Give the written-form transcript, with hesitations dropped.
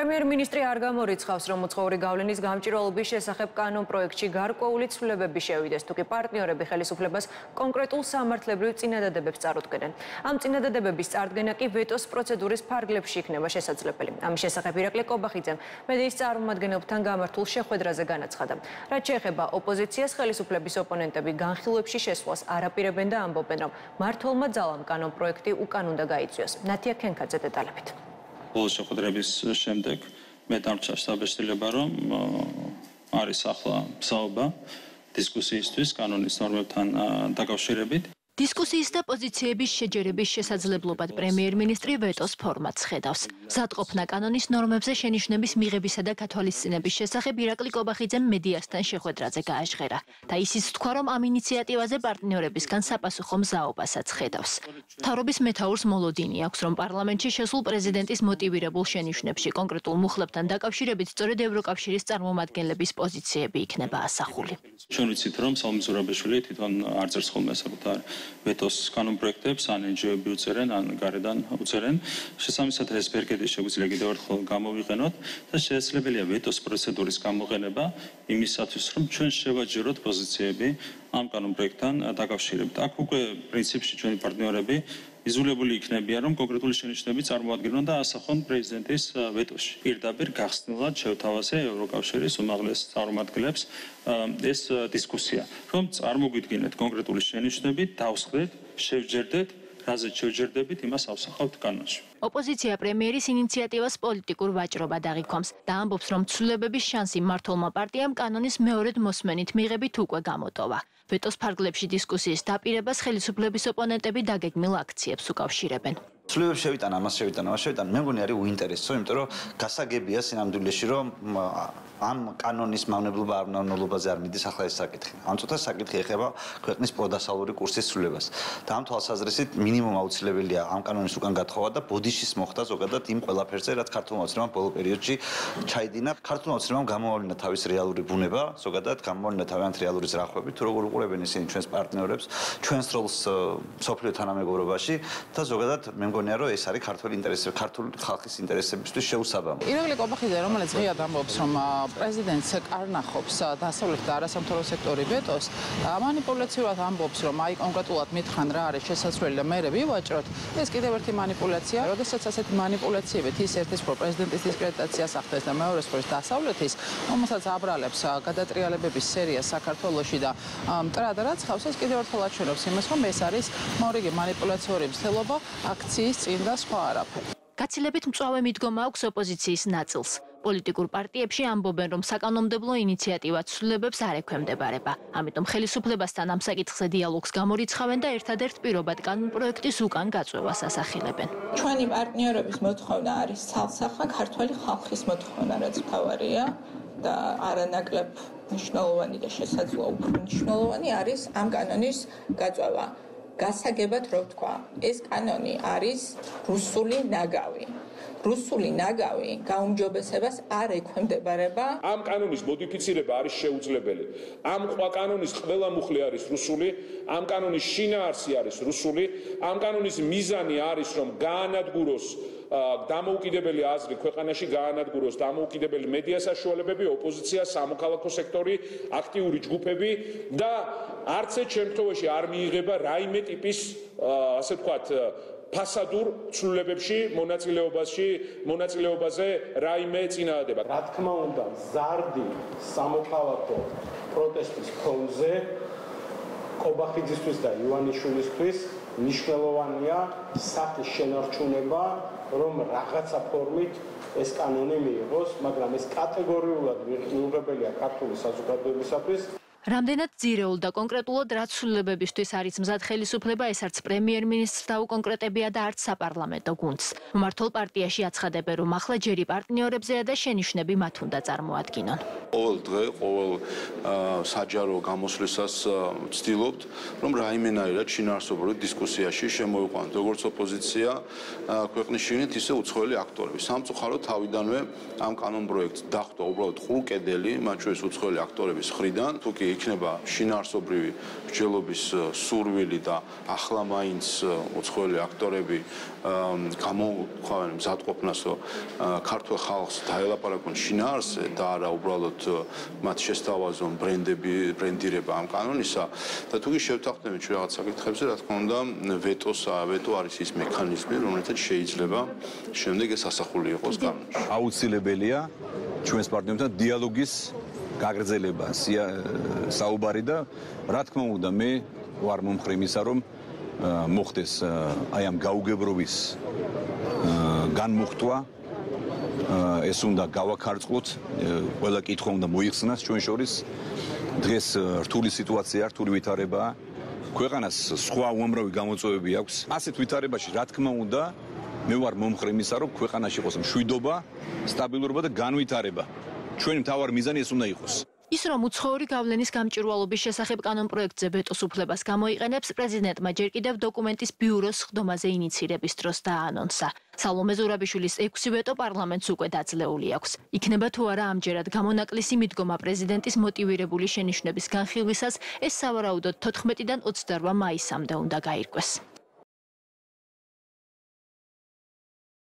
პრემიერ-მინისტრი არ გამორიცხავს, რომ უცხოური გავლენის გამჭირვალობის შესახებ კანონ პროექტში გარკვეული ცვლილებები შევიდეს, თუკი პარტნიორები ხელისუფლებას კონკრეტულ სამართლებრივ წინადადებებს წარუდგენენ. ამ წინადადებების წარდგენა კი ვეტოს პროცედურის ფარგლებში იქნება შესაძლებელი. ამის შესახებ ირაკლი კობახიძემ მედიის წარმომადგენლებთან გამართულ შეხვედრაზე განაცხადა. რაც შეეხება ოპოზიციას, ხელისუფლების ოპონენტები განხილვებში შესვლას არაპირებენ და ამბობენ, რომ მმართველმა ძალამ კანონ პროექტი უკან უნდა გაიწვიოს. ნათია ქენქაძე დეტალებით. შეხვედრების შემდეგ მე დამრჩა შთაბეჭდილება, რომ არის ახლა მსაუბრა დისკუსიისთვის კანონის ნორმებთან დაკავშირებით. დისკუსიის და პოზიციების შეჯერების შესაძლებლობად პრემიერ-მინისტრი ვეტოს ფორმატს ხედავს. მზადყოფნა კანონის ნორმებზე შენიშვნების მიღებისა და გათვალისწინების შესახებ ირაკლი კობახიძემ მედიასთან შეხვედრაზე გააჟღერა და ისიც თქვა, რომ ამ ინიციატივაზე პარტნიორებისგან sapasukho მზაობასაც ხედავს. მთავრობის მეთაურს მოლოდინი აქვს, რომ პარლამენტში შესულ პრეზიდენტის მოტივირებულ შენიშვნებში კონკრეტულ მუხლებთან დაკავშირებით სწორედ ევროკავშირის წარმომადგენლების პოზიციები იქნება ასახული. ჩვენ ვიცით, რომ სალომე ზურაბაშვილი თვითონ არ წერს ხოლმე საკუთარ ვეტოს კანონ პროექტებს, ან NGO-ები უწერენ, ან გარედან უწერენ. შესაბამისად, ეს ბერგედი შეგვიძლია კიდევ ერთხელ გამოვიყენოთ და შესაძლებელია ვეტოს პროცედურის გამოყენება იმისათვის, რომ ჩვენ შევაჯეროთ პოზიციები ამ კანონ პროექტთან დაკავშირებით. აქ უკვე პრინციპში ჩვენი პარტნიორები იზოლებული იქნებიან, რომ კონკრეტული შენიშვნები წარმოადგენონ და ასახონ პრეზიდენტის ვეტოში. პირდაპირ გახსნილად შევთავაზე ევროკავშირის უმაღლეს წარმომადგენლებს ეს დისკუსია, რომ წარმოგვიდგინეთ კონკრეტული შენიშვნები, დავსხდეთ, შევჯერდეთ, რაზეც შევჯერდებით, იმას ავსახავთ კანონში. ოპოზიცია პრემიერის ინიციატივას პოლიტიკურ ვაჭრობად აღიქვამს და ამბობს, რომ ცვლილებების შანსი მმართველმა პარტიამ კანონის მეორედ მოსმენით მიღებით უკვე გამოტოვა. ვეტოს ფარგლებში დისკუსიის დაპირებას ხელისუფლების ოპონენტები დაგეგმილ აქციებს უკავშირებენ. ცვლილებები შევიტანა, ამას შევიტანა, მე მგონი არის უინტერესო, იმიტომ რომ გასაგებია სინამდვილეში, რომ ამ კანონის მავნებლობა არ მავნებლობაზე არ მიდის ახლა ეს საკითხი. ამ წუთას საკითხი ეხება ქვეყნის პროდასავლური კურსის ცვლიებას. და ამ თვალსაზრისით მინიმუმ აუცილებელია ამ კანონის უკან გათხოვა და ბოდიშის მოხდა ზოგადად იმ ყველაფერზე, რაც ქართულმა ოცნებამ ბოლო პერიოდში ჩაიდინა. ქართულმა ოცნებამ გამოვავლინა თავის რეალური ბუნება, ზოგადად გამოვავლინა თავიანთი რეალური ზრახვები, თუ როგორ უყურებენ ისინი ჩვენს პარტნიორებს, ჩვენს როლს მსოფლიო თანამეგობრობაში და ზოგადად მე მგონია, რომ ეს არის ქართული ინტერესები, ქართული ხალხის ინტერესებისთვის შეუსაბამო. ირაკლი კობახიძე, რომელიც ღიად ამბობს, რომ პრეზიდენტს კარნახობს დასავლეთ და არასამთავრობო სექტორი ვეტოს, მანიპულაციურად ამბობს, რომ აი კონკრეტულად მითხან რა არის შესაძლებელი და მერე ვივაჭროთ, ეს კიდევ ერთი მანიპულაცია. როდესაც ასეთი მანიპულაციებით ის ერთის პრო პრეზიდენტის დისკრედიტაციას ახდენს და მეორეს პრო დასავლეთის, რომელსაც აბრალებს გადატრიალებების სერია საქართველოში და მტრად რაცხავს, ეს კიდევ ერთხელ აჩვენებს იმას, რომ ეს არის მორიგი მანიპულაციური მცდელობა აქციის წინ და სხვა არაფერი. გაცილებით მწვავე მიდგომა აქვს ოპოზიციის ნაწილს. პოლიტიკურ პარტიებში ამბობენ, რომ საკანონმდებლო ინიციატივა ცვლილებებს არ ექვემდებარება. ამიტომ ხელისუფლებასთან ამ საკითხზე დიალოგს გამორიცხავენ და ერთადერთ პირობად კანონ პროექტის უკან გაწვევას ასახელებენ. ჩვენი პარტნიორების მოთხოვნა არის ცალსახა ქართველი ხალხის მოთხოვნა, რაც მთავარია და არანაკლებ მნიშვნელოვანი და შესაძლოა უფრო მნიშვნელოვანი არის ამ კანონის გაწვევა. გასაგებად რო ვთქვა, ეს კანონი არის რუსული ნაგავი. რუსული ნაგავი გაუმჯობესებას არ ექვემდებარება. ამ კანონის მოდიფიცირება არის შეუძლებელი. ამ კანონის ყველა მუხლი არის რუსული, ამ კანონის შინაარსი არის რუსული, ამ კანონის მიზანი არის, რომ გაანადგუროს დამოუკიდებელი აზრი ქვეყანაში, გაანადგუროს დამოუკიდებელი მედია საშუალებები, ოპოზიცია, სამოქალაქო სექტორი, აქტიური ჯგუფები და არც ერთ შემთხვევაში არ მიიღება რაიმე ტიპის, ასე ვთქვათ, ფასადურ ცვლილებებში მონაწილეობაზე რაიმე წინადადება. რა თქმა უნდა, ზარდი სამოქალაქო პროტესტის ფონზე კობახიძისთვის და ივანიშვილისთვის მნიშვნელოვანია სახის შენარჩუნება, რომ რაღაცა ფორმით ეს კანონი მიიღოს, მაგრამ ეს კატეგორიულად მიიღებელია ქართული საზოგადოებისათვის. რამდენად ძირეულ და კონკრეტულად რა ცვლილებებისთვის არის მზად ხელისუფლება, ეს არც პრემიერ-მინისტრს დაუკონკრეტებია და არც საპარლამენტო გუნდს. მმართველ პარტიაში აცხადებენ, რომ ახლა ჯერი პარტნიორებზეა და შენიშვნები მათ უნდა წარმოადგინონ. ყოველ დღე, ყოველ საჯარო გამოსვლისას ვცდილობთ, რომ რაიმენაირად შინაარსობრივ დისკუსიაში შემოიყვანოთ როგორც ოპოზიცია ქვეყნის შიგნით, ისე უცხოელი აქტორები. სამწუხაროდ თავიდანვე ამ კანონ პროექტს დახვდა უბრალოდ ყრუკედელი, მათ შორის უცხოელი აქტორების მხრიდან, თუკი იქნება შინაარსობრივი მსჯელობის სურვილი და ახლა მაინც უცხოელი აქტორები გამოქვავენ მზადყოფნას, რომ ქართულ ხალხს დაელაპარაკონ შინაარსზე და არა უბრალოდ მათ შესთავაზონ ბრენდირება ამ კანონისა და თუ კი შევთანხმდებით რაღაც საკითხებზე, რა თქმა უნდა, ვეტო არის ის მექანიზმი, რომელთაც შეიძლება შემდეგ ეს ასახული იყოს კანონში. აუცილებელია ჩვენს პარტნიორებთან დიალოგის გაგრძელება, საუბარი და რა თქმა უნდა მე ვარ მომხრე იმისა, რომ მოხდეს აი ამ გაუგებრობის განმუხტვა, ეს უნდა გავაქარწყლოთ, ყველა კითხვა უნდა მოიხსნას ჩვენ შორის. დღეს რთული სიტუაცია, რთული ვითარებაა. ქვეყანას სხვა უამრავი გამოწვევები აქვს. ასეთ ვითარებაში რა თქმა უნდა მე ვარ მომხრე იმისა, რომ ქვეყანაში იყოს მშვიდობა, სტაბილურობა და განვითარება. ჩვენი მთავარი მიზანი ეს უნდა იყოს. ის რომ უცხოური გავლენის გამჭვირვალობის შესახებ კანონპროექტზე ვეტოს უფლებას გამოიყენებს, პრეზიდენტმა ჯერ კიდევ დოკუმენტის ბიუროს სხდომაზე ინიცირების დროს დააანონსა. სალომე ზურაბიშვილის 6 ვეტო პარლამენტს უკვე დაძლეული აქვს. იქნება თუ არა ამჯერად გამონაკლისი მიდგომა პრეზიდენტის მოტივირებული შენიშვნების განხილვისას, ეს სავარაუდოდ 14-დან 28 მაისამდე უნდა გაირკვეს.